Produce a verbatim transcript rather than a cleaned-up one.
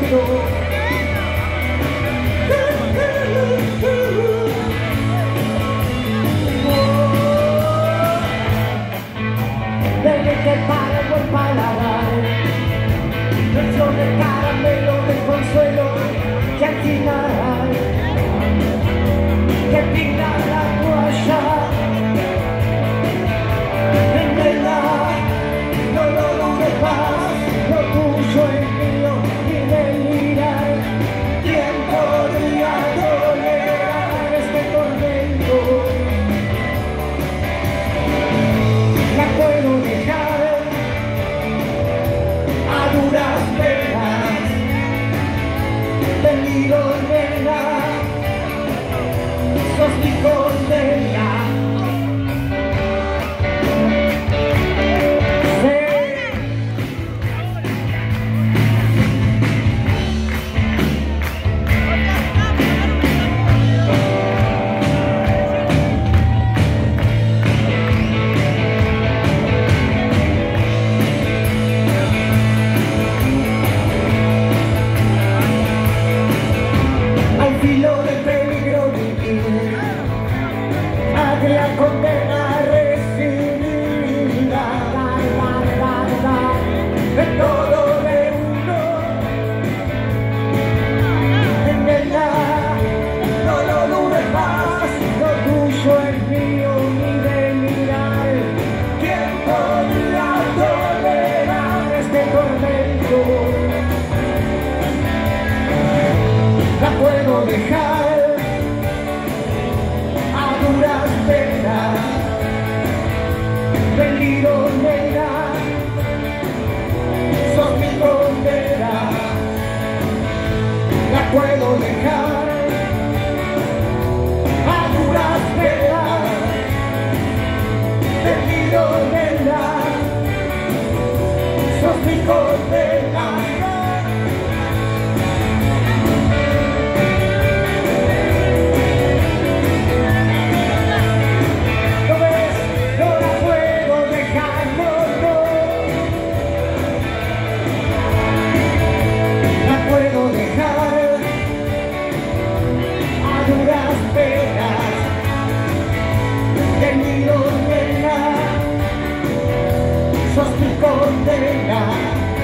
tormento. Desde que para el buen paladar, flor de caramelo de consuelo que al final que pinta la toalla. Vendela, no lo dudes más, lo tuyo es mío y delirar. ¿Quién podría tolerar este tormento? La puedo dejar a duras penas, vendido nena, sos mi condena. La condena recibida de todo de uno. Vendela, no lo dudes más, lo tuyo es mío ni de mirar. ¿Quién podría tolerar este tormento? La puedo dejar a duras penas, vendido negra, sos mi condena. La puedo dejar a duras penas, vendido negra, sos mi condena. Sos mi condena.